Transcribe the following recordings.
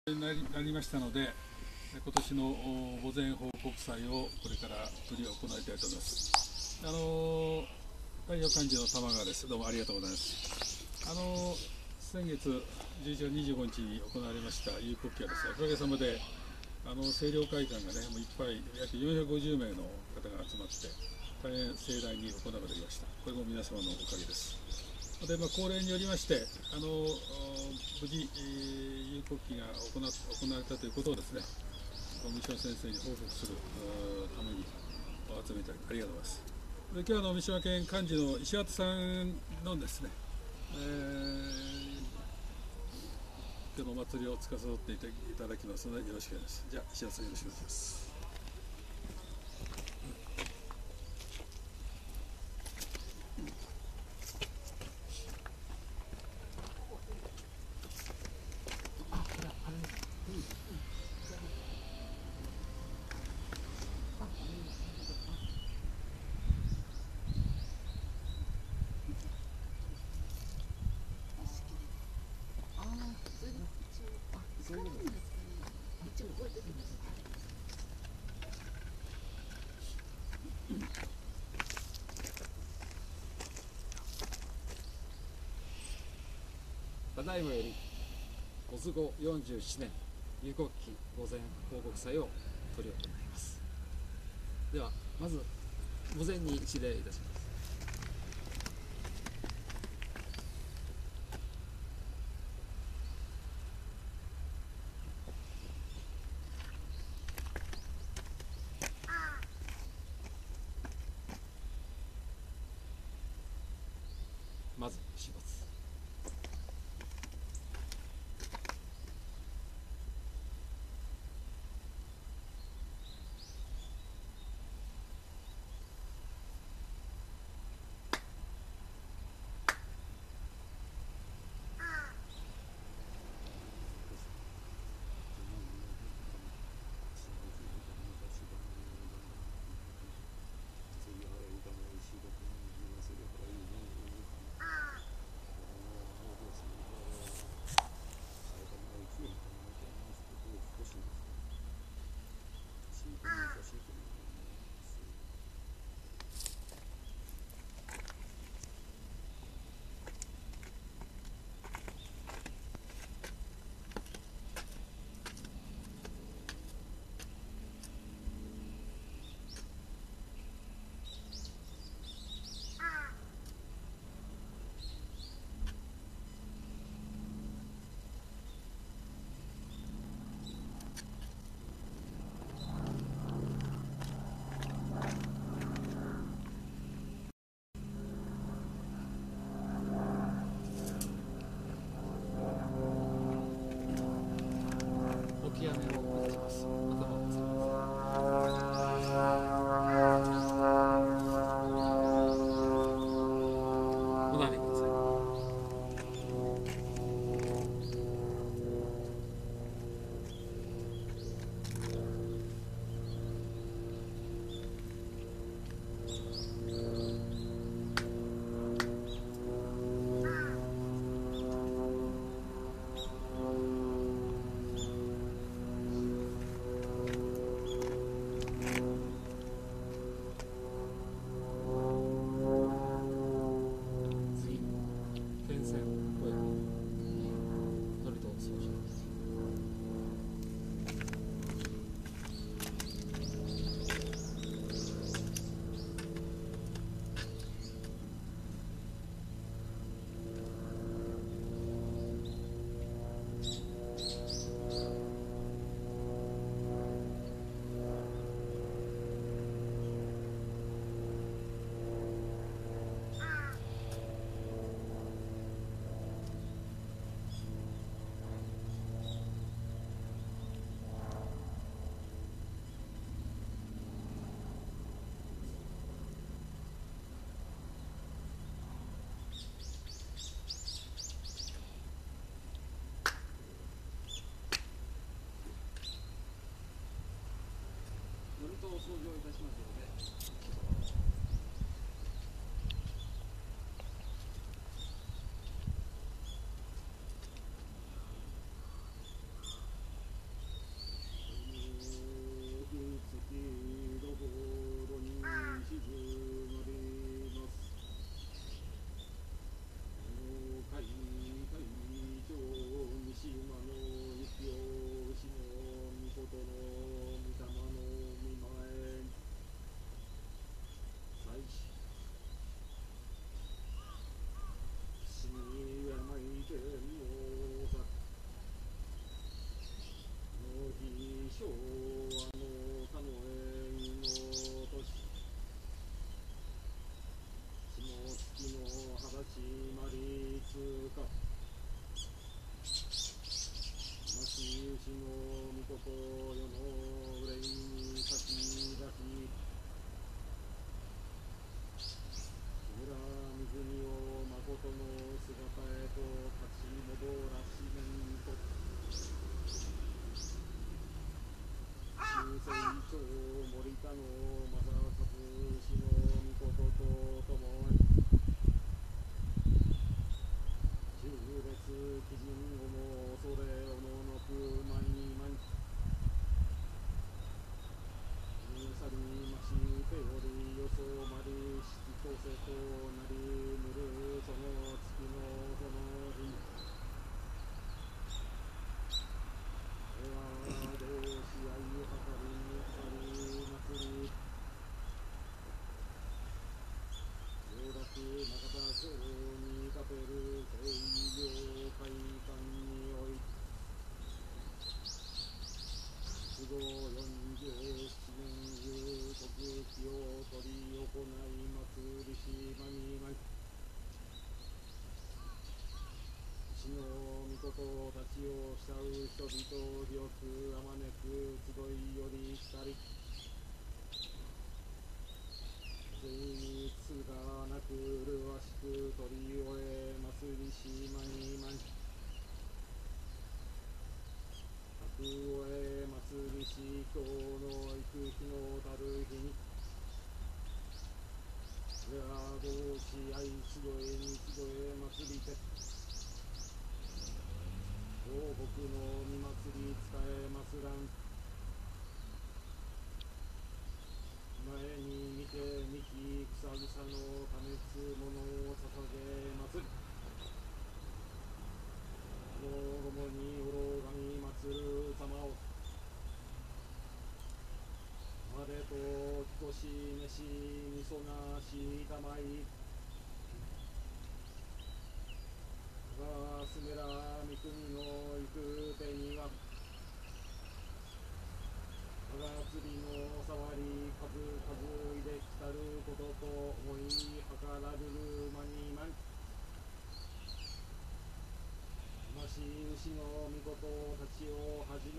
なりましたので、今年の墓前報告祭をこれから執り行いたいと思います。代表幹事の玉川です。どうもありがとうございます。先月11月25日に行われました有国旗はですね、おかげさまで清涼会館がね、もういっぱい約450名の方が集まって大変盛大に行われました。これも皆様のおかげです。で、恒例によりまして、無事、有国旗が行われたということをですね、文部省先生に報告するためにお集めいただきありがとうございます。で、今日は三島県幹事の石渡さんのですね、今日のお祭りを司っていただきますので、よろしくお願いします。じゃあ、石渡さんよろしくお願いします。 ただいまより没後47年有国旗墓前報告祭を執り行います。ではまず墓前に一礼いたします。まず始末。極めをいたします。頭を下げます。おなりください。お掃除をいたしますので。 の御事世の憂いに先立ち、村水にを誠の姿へと立ち戻らしめんと、終戦長森田の正和氏の御事とともに、中列基人をも恐れおののくまにまに、去りましてよりよそまりしきとせとなりぬるその月のその日に、これは同志愛計りあり祭り、上洛中田町にかける西洋会館において、都合47年有国記を取り行い祭りしまにまい、死の御事たちを慕う人々広くあまねく集いより来たり、全員つがなく麗しく取り終え祭りしまにまい、終え祭りし今日の行く日のたる日に、これは同志愛集えに集え祭りて、東北の御祭り使えますらん、前に見て幹草草の種つものを捧げ祭り、ごもにおろがみ祭る様を、までときこしめしみそなしたまい、がすめら三国の行く手には、我が釣りの触り数々いできたることと思い計らるるまにまに、まし牛の御事たちをはじめ、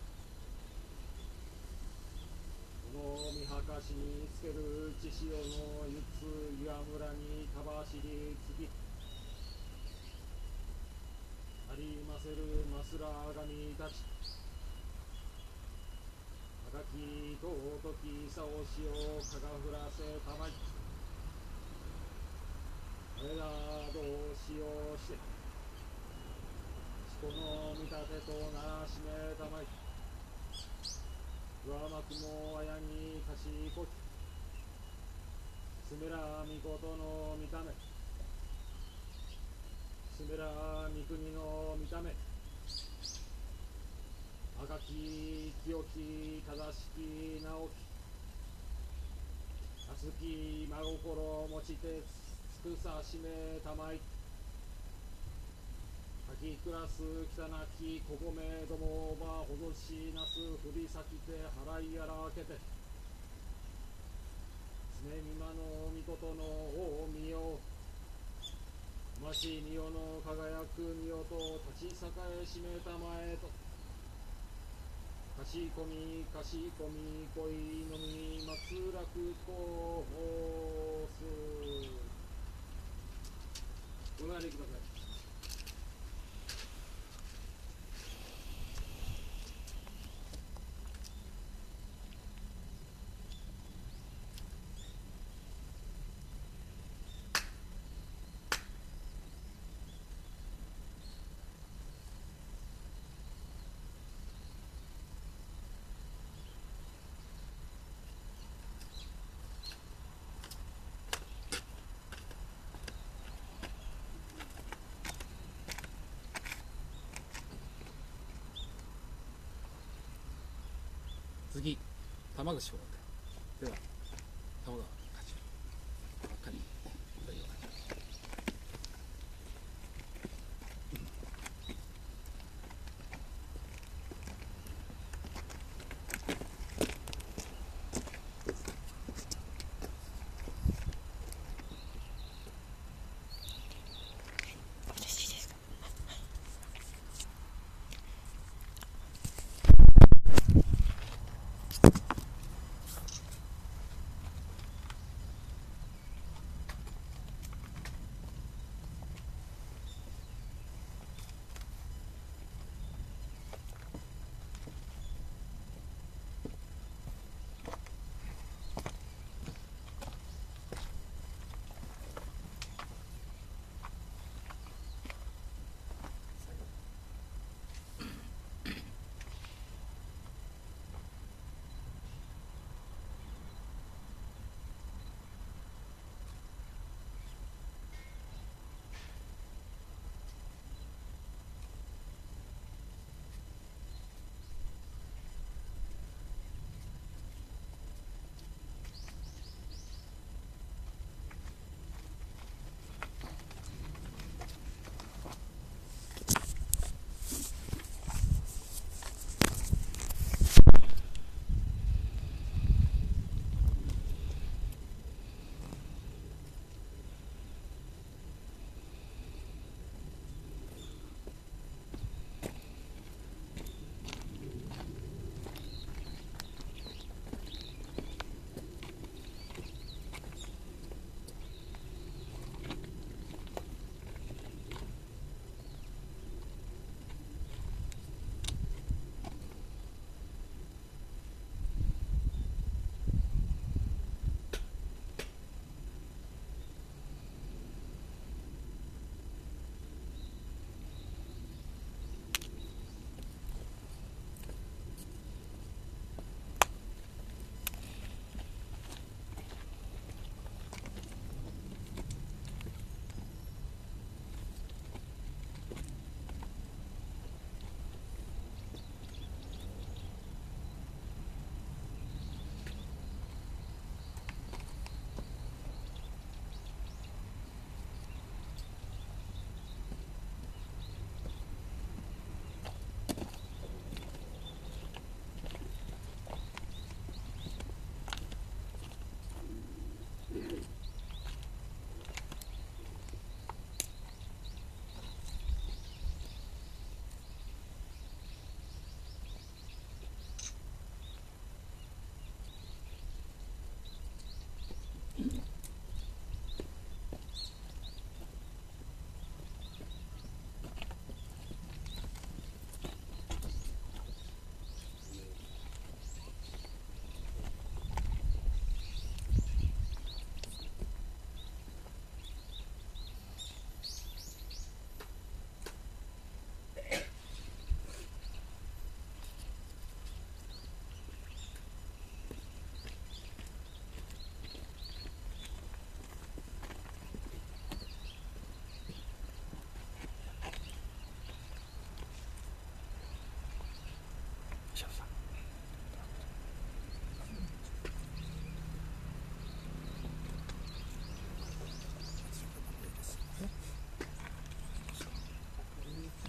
この見はかしにつける千潮のゆつ岩村にたばしりつき、ありませるますら神たち、あがき尊きさおしをかがふらせたまい、我ら同志をして、この見立てとならしめたまい、上幕もあやにかしこき、すめらみことの見た目、すめらみ国の見た目、あがき清き正しき直き、あつき真心持ちてつくさしめたまい、かきくらす汚きこごめどもばほどしなす振り裂きて払いやらけて、常見間の御事の大見よ、ましみよの輝くみよと立ち栄えしめたまえと、かしこみかしこみ恋のみ松楽と申す。お上がりください。次、玉串を持って、では、玉川勝ち、ばっかり、という感じです。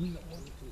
みんな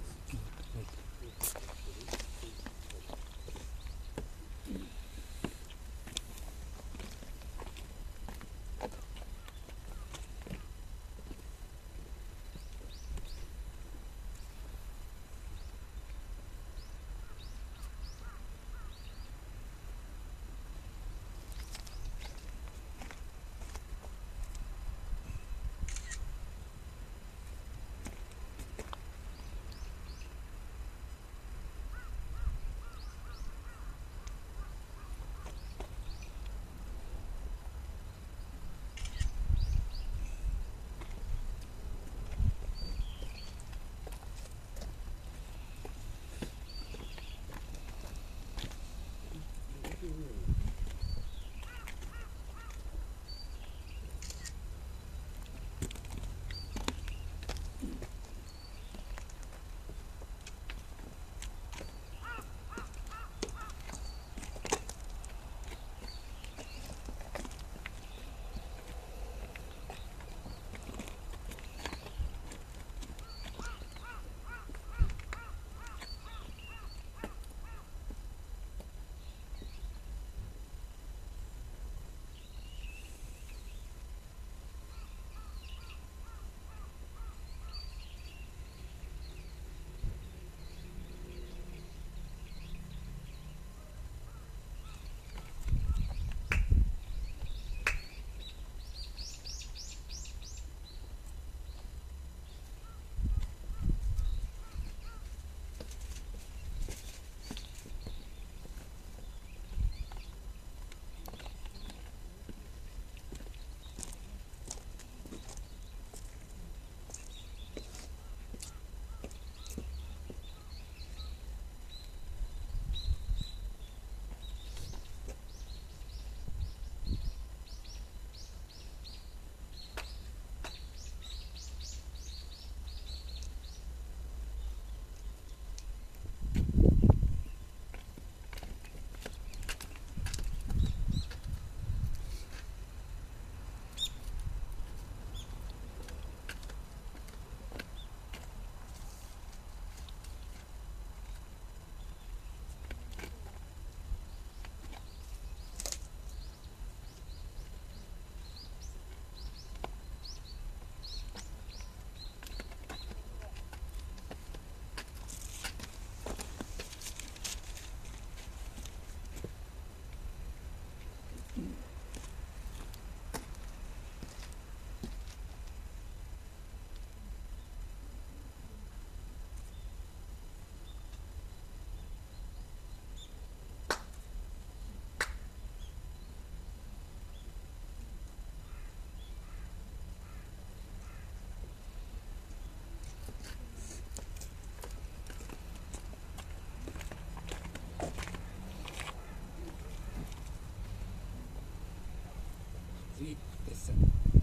次です。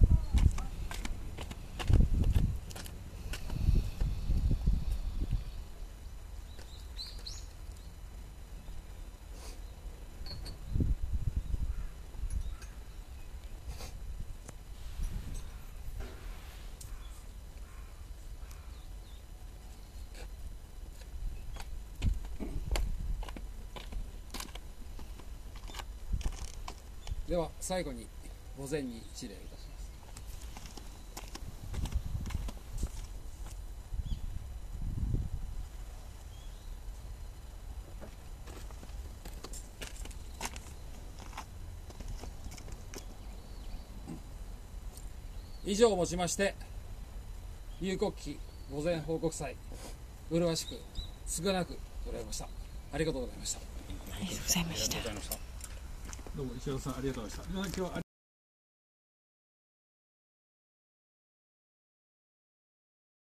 では最後に御前に一礼いたします。以上をもちまして有国旗御前報告祭麗しく償なく取られました。ありがとうございました。 ありがとうございました。 どうも石原さんありがとうございました。今日は